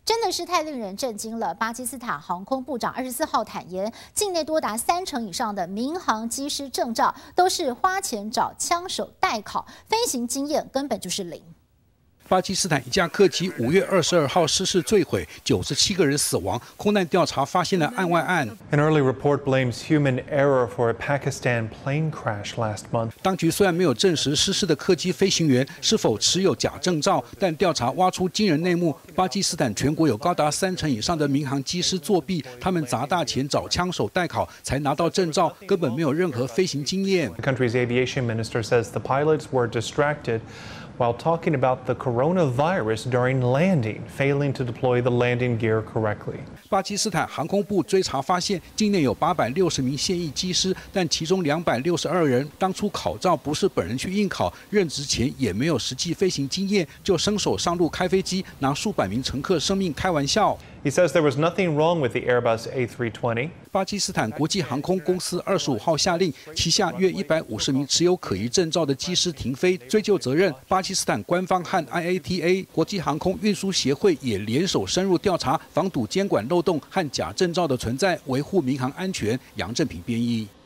真的是太令人震惊了！巴基斯坦航空部长24号坦言，境内多达30%以上的民航机师证照都是花钱找枪手代考，飞行经验根本就是零。 巴基斯坦一架客机5月22号失事坠毁，97个人死亡。空难调查发现了案外案。 An early report blames human error for a Pakistan plane crash last month. 当局虽然没有证实失事的客机飞行员是否持有假证照，但调查挖出惊人内幕：巴基斯坦全国有高达30%以上的民航机师作弊，他们砸大钱找枪手代考才拿到证照，根本没有任何飞行经验。 The country's aviation minister says the pilots were distracted while talking about the coronavirus during landing, failing to deploy the landing gear correctly. 巴基斯坦航空部追查发现，境内有860名现役机师，但其中262人当初考照不是本人去应考，任职前也没有实际飞行经验，就伸手上路开飞机，拿数百名乘客生命开玩笑。 He says there was nothing wrong with the Airbus A320. 巴基斯坦国际航空公司25号下令，旗下约150名持有可疑证照的机师停飞，追究责任。巴基斯坦官方和 IATA 国际航空运输协会也联手深入调查，防堵监管漏洞和假证照的存在，维护民航安全。杨正平编译。